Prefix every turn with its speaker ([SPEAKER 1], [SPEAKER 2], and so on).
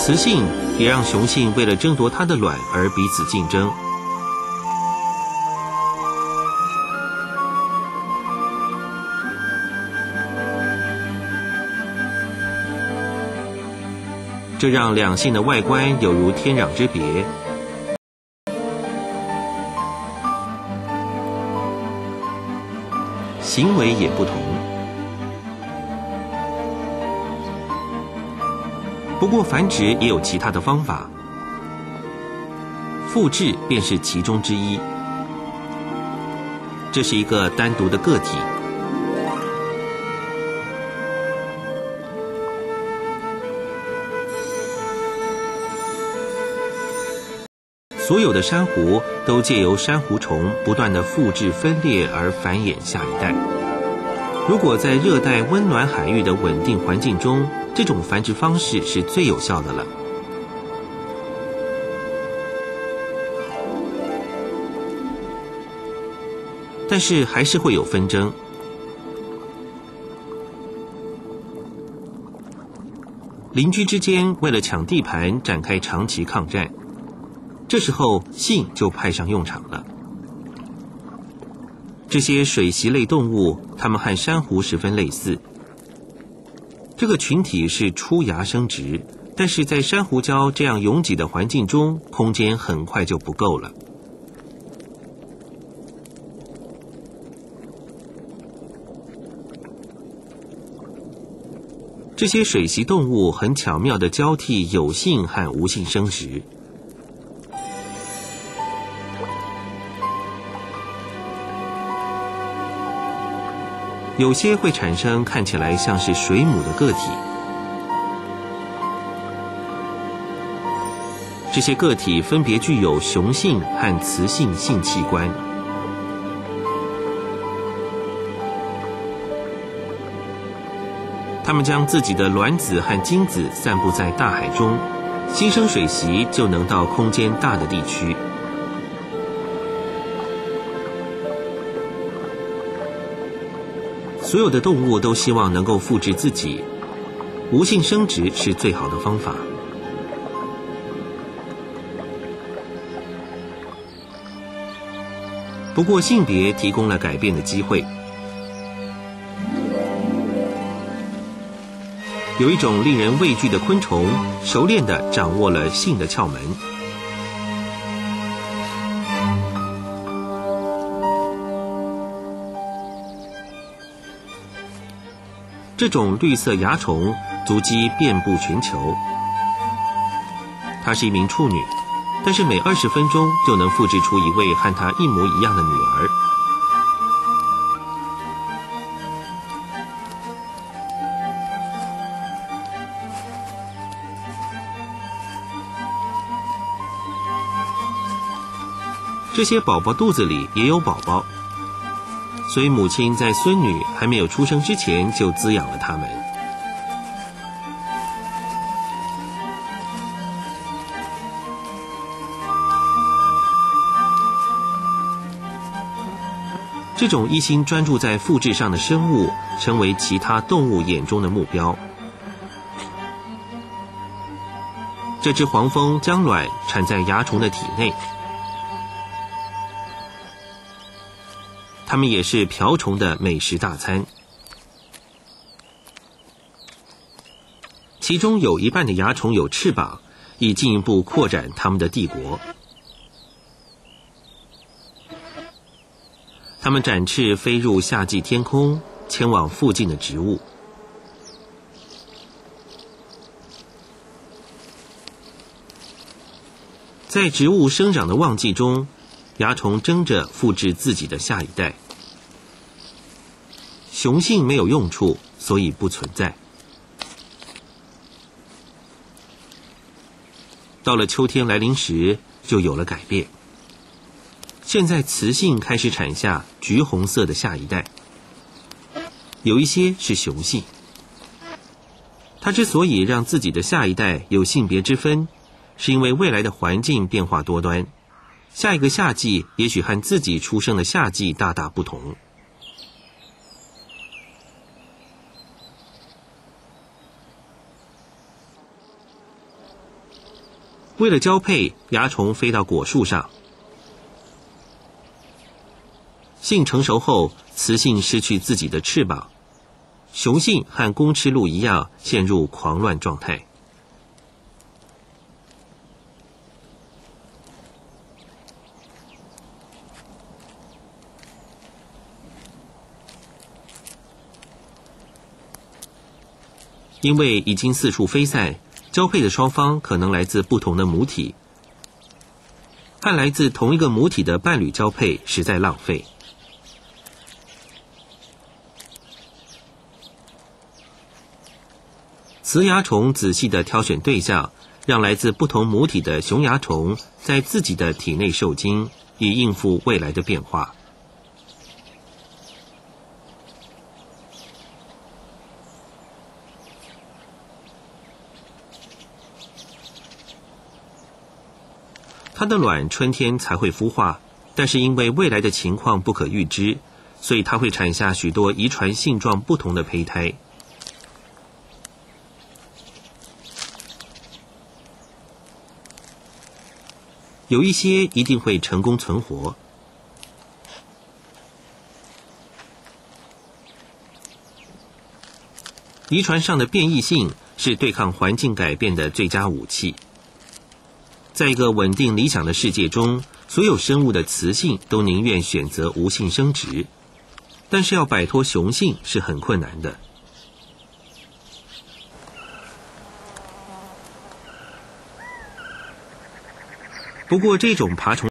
[SPEAKER 1] 雌性也让雄性为了争夺它的卵而彼此竞争。这让两性的外观有如天壤之别，行为也不同。不过繁殖也有其他的方法，复制便是其中之一。这是一个单独的个体，所有的珊瑚都借由珊瑚虫不断的复制分裂而繁衍下一代。如果在热带温暖海域的稳定环境中，这种繁殖方式是最有效的了。但是还是会有纷争。邻居之间为了抢地盘展开长期抗战，这时候性就派上用场了。这些水螅类动物，它们和珊瑚十分类似。这个群体是出芽生殖，但是在珊瑚礁这样拥挤的环境中，空间很快就不够了。这些水螅动物很巧妙地交替有性和无性生殖。有些会产生看起来像是水母的个体，这些个体分别具有雄性和雌性性器官。它们将自己的卵子和精子散布在大海中，新生水螅就能到空间大的地区。所有的动物都希望能够复制自己，无性生殖是最好的方法。不过性别提供了改变的机会。有一种令人畏惧的昆虫，熟练地掌握了性的窍门。这种绿色蚜虫足迹遍布全球。她是一名处女，但是每20分钟就能复制出一位和她一模一样的女儿。这些宝宝肚子里也有宝宝，所以母亲在孙女还没有出生之前就滋养了他们。这种一心专注在复制上的生物，成为其他动物眼中的目标。这只黄蜂将卵产在蚜虫的体内，它们也是瓢虫的美食大餐。其中有一半的蚜虫有翅膀，以进一步扩展它们的帝国。它们展翅飞入夏季天空，前往附近的植物。在植物生长的旺季中，蚜虫争着复制自己的下一代。雄性没有用处，所以不存在。到了秋天来临时，就有了改变。现在雌性开始产下橘红色的下一代，有一些是雄性。它之所以让自己的下一代有性别之分，是因为未来的环境变化多端，下一个夏季也许和自己出生的夏季大大不同。 为了交配，蚜虫飞到果树上。性成熟后，雌性失去自己的翅膀，雄性和公吃鹿一样陷入狂乱状态。因为已经四处飞散，交配的双方可能来自不同的母体，和来自同一个母体的伴侣交配实在浪费。雌蚜虫仔细地挑选对象，让来自不同母体的雄蚜虫在自己的体内受精，以应付未来的变化。它的卵春天才会孵化，但是因为未来的情况不可预知，所以它会产下许多遗传性状不同的胚胎。有一些一定会成功存活。遗传上的变异性是对抗环境改变的最佳武器。在一个稳定理想的世界中，所有生物的雌性都宁愿选择无性生殖，但是要摆脱雄性是很困难的。不过这种爬虫